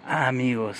Amigos,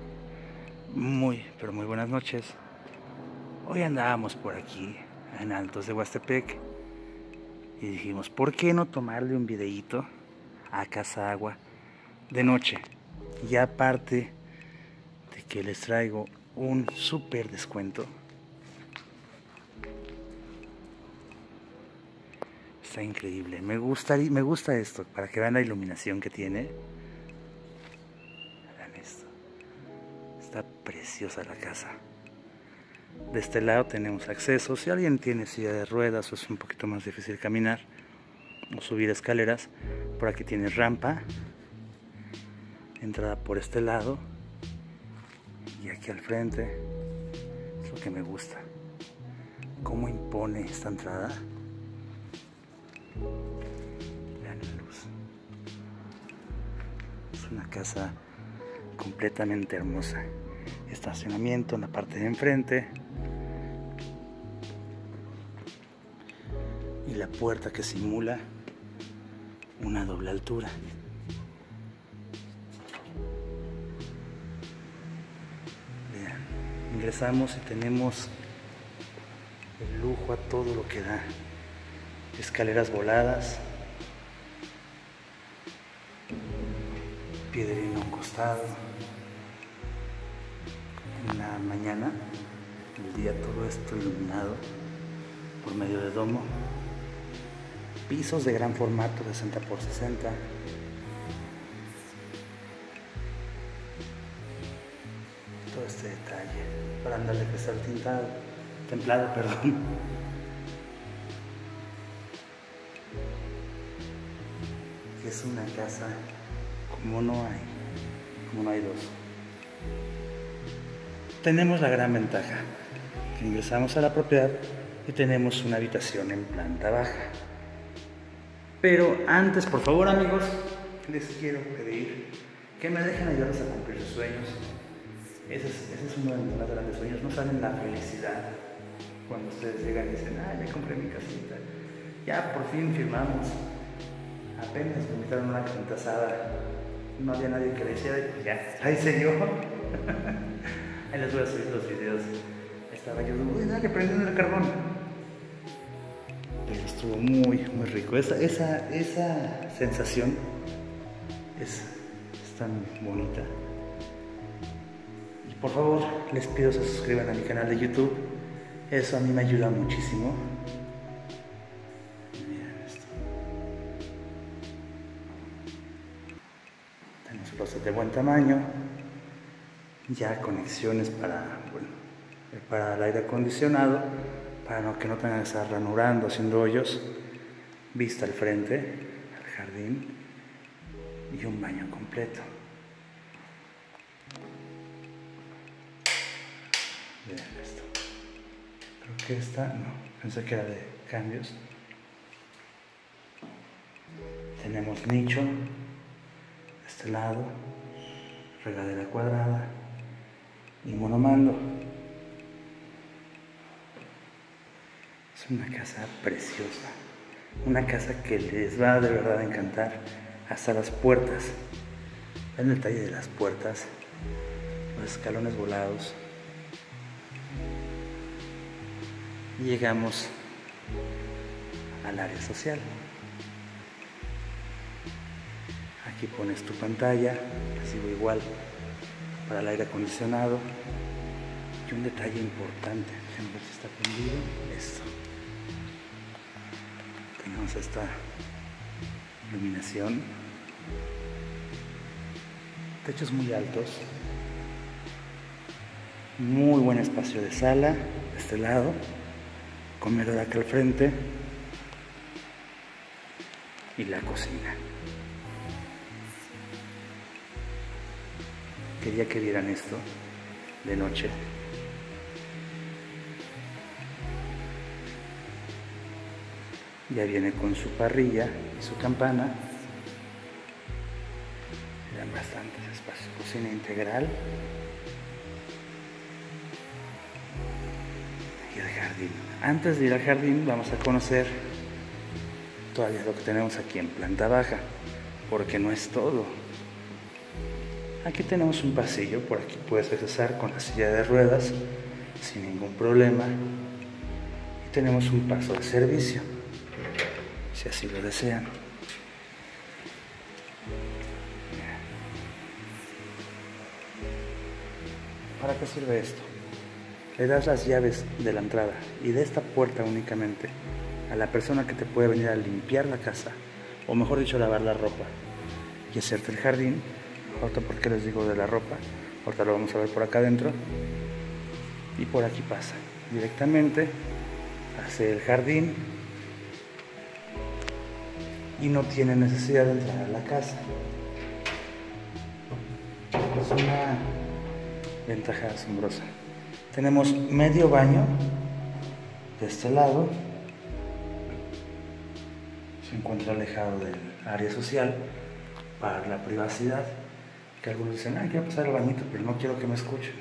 pero muy buenas noches. Hoy andábamos por aquí en Altos de Huastepec y dijimos, ¿por qué no tomarle un videíto a Casa Agua de noche? Y aparte de que les traigo un súper descuento. Está increíble, me gusta esto, para que vean la iluminación que tiene. Vean esto, está preciosa la casa. De este lado tenemos acceso, si alguien tiene silla de ruedas o es un poquito más difícil caminar o subir escaleras, por aquí tiene rampa, entrada por este lado y aquí al frente. Es lo que me gusta, cómo impone esta entrada. Vean la luz. Es una casa completamente hermosa. Estacionamiento en la parte de enfrente y la puerta que simula una doble altura. Vean, ingresamos y tenemos el lujo a todo lo que da. Escaleras voladas, piedrino a un costado. En la mañana, el día, todo esto iluminado por medio de domo. Pisos de gran formato de 60 por 60. Todo este detalle para darle cristal templado, perdón. Es una casa como no hay dos. Tenemos la gran ventaja que ingresamos a la propiedad y tenemos una habitación en planta baja. Pero antes, por favor, amigos, les quiero pedir que me dejen ayudarles a cumplir sus sueños. Ese es uno de mis más grandes sueños. No saben la felicidad cuando ustedes llegan y dicen, ya compré mi casita, ya por fin firmamos. Apenas me invitaron a una carnita asada, no había nadie que le hiciera y pues ya, ahí se dio. Ahí les voy a subir los videos. Estaba yo, dale, prendiendo el carbón. Pero estuvo muy rico. Esa sensación es tan bonita. Y por favor, les pido que se suscriban a mi canal de YouTube. Eso a mí me ayuda muchísimo. Closet de buen tamaño, ya conexiones para el aire acondicionado, para que no tengan que estar ranurando, haciendo hoyos, vista al frente, al jardín y un baño completo. Vean esto, creo que pensé que era de cambios. Tenemos nicho. Este lado, regadera cuadrada y monomando. Es una casa preciosa, una casa que les va de verdad a encantar. Hasta las puertas, ven el detalle de las puertas, los escalones volados. Y llegamos al área social. Aquí pones tu pantalla, recibo igual para el aire acondicionado. Y un detalle importante, déjenme ver si está prendido. Esto. Tenemos esta iluminación. Techos muy altos. Muy buen espacio de sala de este lado. Comedor acá al frente. Y la cocina. Quería que vieran esto de noche. Ya viene con su parrilla y su campana. Eran bastantes espacios. Cocina integral. Y el jardín. Antes de ir al jardín vamos a conocer todavía lo que tenemos aquí en planta baja, porque no es todo. Aquí tenemos un pasillo, por aquí puedes accesar con la silla de ruedas sin ningún problema. Y tenemos un paso de servicio, si así lo desean. ¿Para qué sirve esto? Le das las llaves de la entrada y de esta puerta únicamente a la persona que te puede venir a limpiar la casa, o mejor dicho, lavar la ropa y hacerte el jardín. Ahorita, ¿por qué les digo de la ropa? Ahorita lo vamos a ver por acá adentro. Y por aquí pasa directamente, hace el jardín y no tiene necesidad de entrar a la casa. Es una ventaja asombrosa. Tenemos medio baño de este lado. Se encuentra alejado del área social para la privacidad. Que algunos dicen, quiero pasar al bañito, pero no quiero que me escuchen.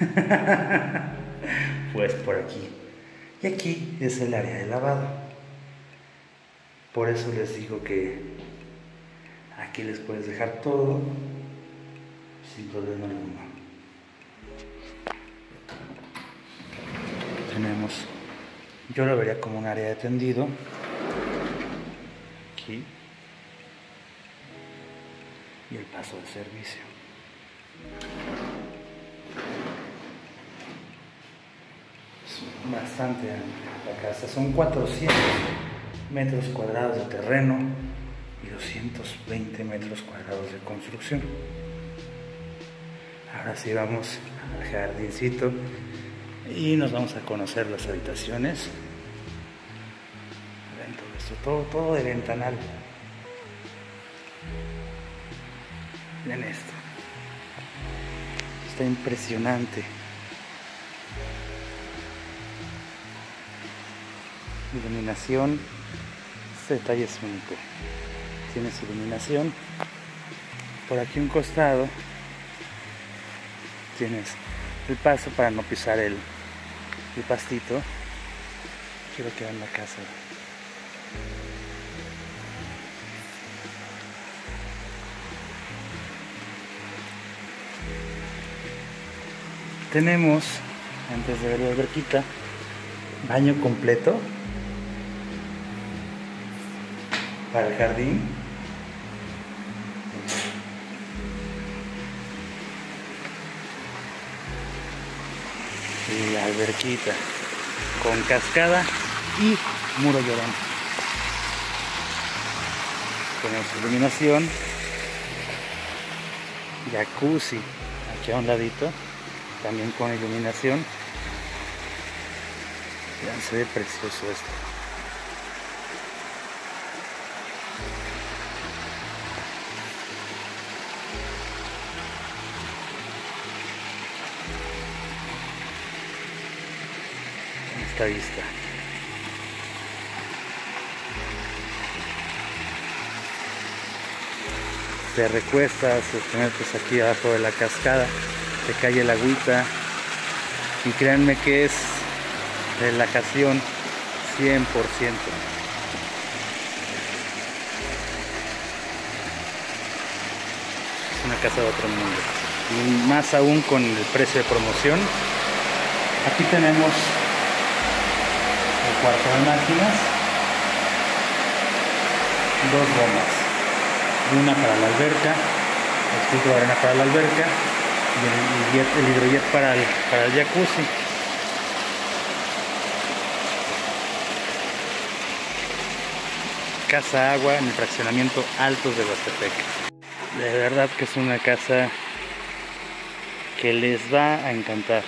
Pues por aquí. Y aquí es el área de lavado. Por eso les digo que aquí les puedes dejar todo sin problema alguno. Tenemos, yo lo vería como un área de tendido. Aquí. Y el paso de servicio. Es bastante amplia la casa. Son 400 metros cuadrados de terreno y 220 metros cuadrados de construcción. Ahora sí vamos al jardincito y nos vamos a conocer las habitaciones. Ven todo esto, todo de ventanal. Miren esto. Está impresionante. Iluminación. Este detalle es único. Tienes iluminación. Por aquí un costado tienes el paso para no pisar el pastito. Quiero que vean la casa. Tenemos, antes de ver la alberquita, baño completo para el jardín. Y la alberquita con cascada y muro llorón. Tenemos iluminación, jacuzzi aquí a un ladito, también con iluminación. Vean, se ve precioso esto. Esta vista. Te recuestas, te metes aquí abajo de la cascada, te cae el agüita y créanme que es relajación 100%. Es una casa de otro mundo, y más aún con el precio de promoción. Aquí tenemos el cuarto de máquinas, dos bombas, una para la alberca, el filtro de arena para la alberca y el hidrojet para el jacuzzi. Casa agua en el fraccionamiento Altos de Huastepec. De verdad que es una casa que les va a encantar.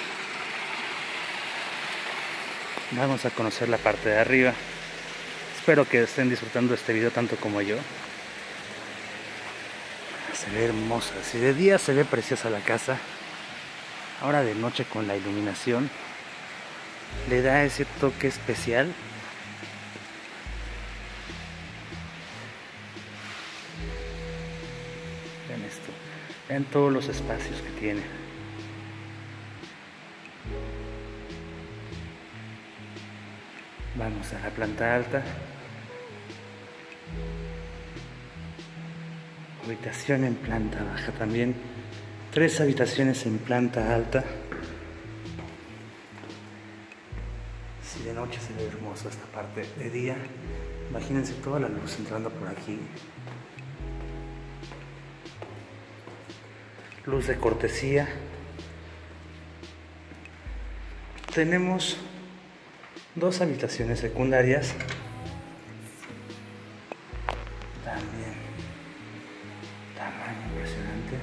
Vamos a conocer la parte de arriba. Espero que estén disfrutando este video tanto como yo. Se ve hermosa. Si de día se ve preciosa la casa, ahora de noche con la iluminación le da ese toque especial. Vean esto, vean todos los espacios que tiene. Vamos a la planta alta. Habitación en planta baja también 3 habitaciones en planta alta. Si de noche se ve hermoso esta parte, de día, imagínense toda la luz entrando por aquí. Luz de cortesía. Tenemos 2 habitaciones secundarias. También tamaño impresionante.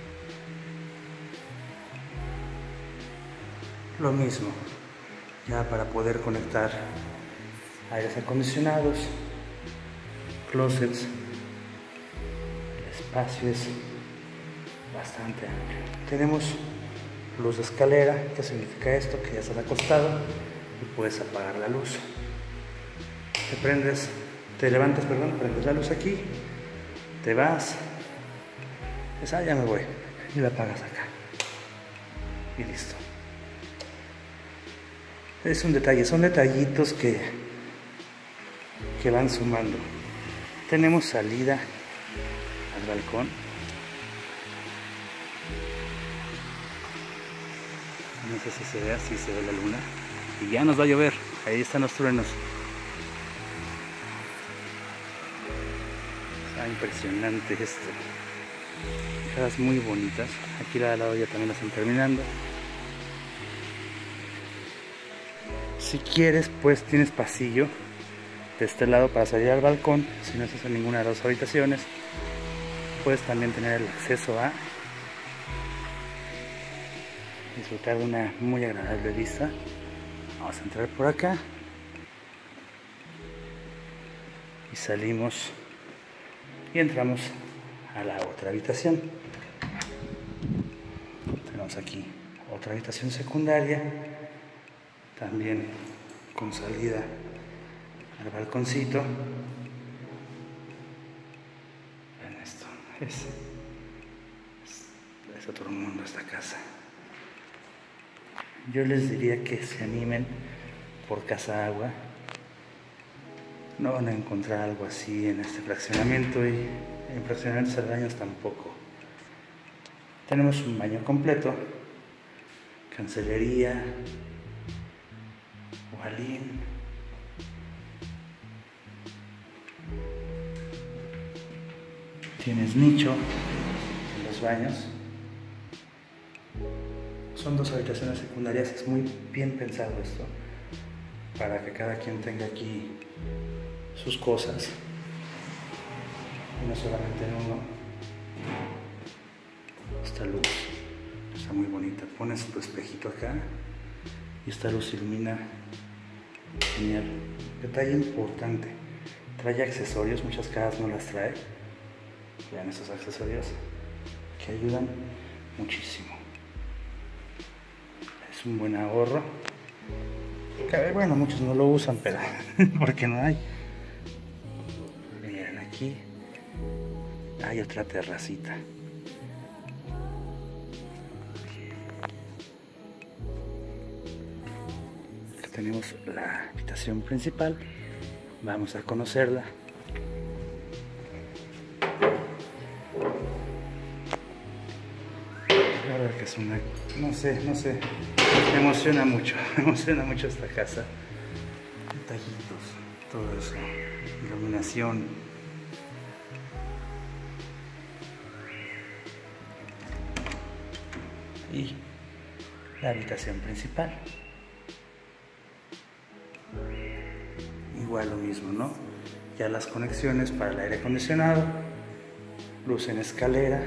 Lo mismo, ya para poder conectar aires acondicionados, closets. El espacio es bastante amplio. Tenemos luz de escalera. ¿Qué significa esto? Que ya estás acostado y puedes apagar la luz. Te levantas, prendes la luz aquí, te vas, dices, ya me voy, y la apagas acá. Y listo. Es un detalle, son detallitos que van sumando. Tenemos salida al balcón. No sé si se ve, así se ve la luna. Y ya nos va a llover, ahí están los truenos. Está impresionante esto. Casas muy bonitas. Aquí al lado ya también la están terminando. Si quieres, pues tienes pasillo de este lado para salir al balcón. Si no estás en ninguna de las 2 habitaciones, puedes también tener el acceso a disfrutar de una muy agradable vista. Vamos a entrar por acá y salimos y entramos a la otra habitación. Tenemos aquí otra habitación secundaria, también con salida al balconcito. Vean esto, es otro mundo esta casa. Yo les diría que se animen por Casa Agua. No van a encontrar algo así en este fraccionamiento, y en fraccionamientos aledaños tampoco. Tenemos un baño completo, cancelería, balín, tienes nicho en los baños. Son 2 habitaciones secundarias, es muy bien pensado esto, para que cada quien tenga aquí sus cosas, y no solamente en uno. Esta luz está muy bonita, pones tu espejito acá y esta luz ilumina genial. Detalle importante, trae accesorios, muchas casas no las trae. Vean esos accesorios que ayudan muchísimo. Es un buen ahorro. Bueno, muchos no lo usan, pero porque no hay. Miren, aquí hay otra terracita. Aquí tenemos la habitación principal. Vamos a conocerla. La verdad que es una... no sé. Me emociona mucho esta casa. Detallitos, todo eso. Iluminación. Y la habitación principal. Igual lo mismo, ¿no? Ya las conexiones para el aire acondicionado, luz en escalera.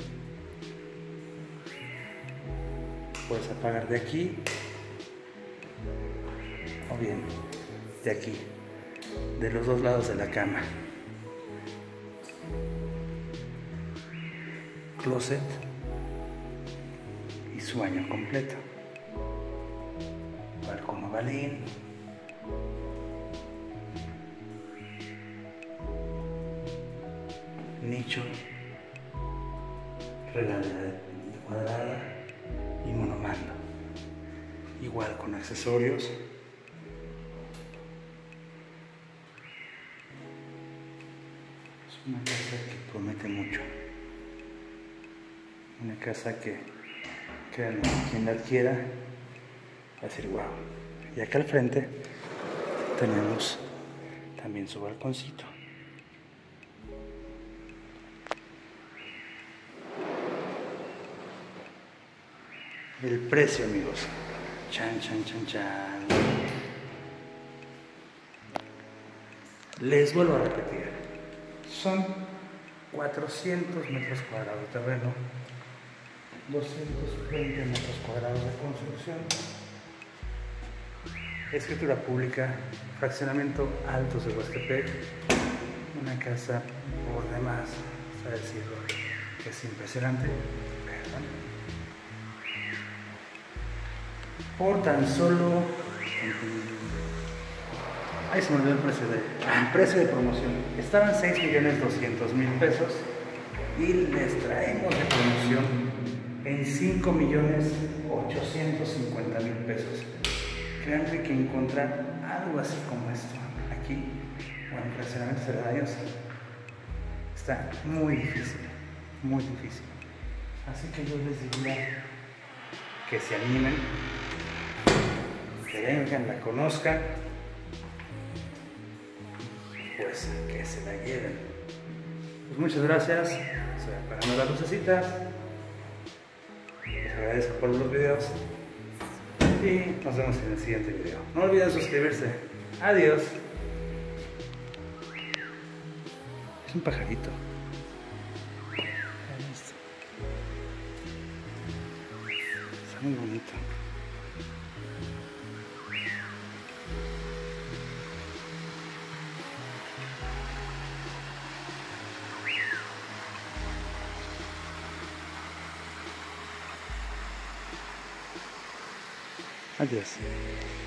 Puedes apagar de aquí o bien de aquí, de los 2 lados de la cama. Closet y su baño completo. Balcón ovalín. Nicho. Regadera cuadrada. Y monomando, igual con accesorios. Es una casa que promete mucho, Una casa que créanme, quien la adquiera va a decir wow. Y acá al frente tenemos también su balconcito. El precio, amigos. Chan, chan, chan, chan. Les vuelvo a repetir. Son 400 metros cuadrados de terreno, 220 metros cuadrados de construcción, escritura pública, fraccionamiento Altos de Huastepec, una casa por demás, a decirlo, que es impresionante, perdón, por tan solo, ahí se me olvidó el precio de promoción, estaban 6.200.000 pesos y les traemos de promoción en 5.850.000 pesos. Créanme que encontrar algo así como esto aquí, o en fraccionamientos aledaños, está muy difícil, muy difícil. Así que yo les diría que se animen, que vengan, la conozcan, pues que se la lleven. Pues muchas gracias, estoy apagando las lucecitas, les agradezco por los videos y nos vemos en el siguiente video. No olviden suscribirse. Adiós. Es un pajarito. Está muy bonito. Adiós.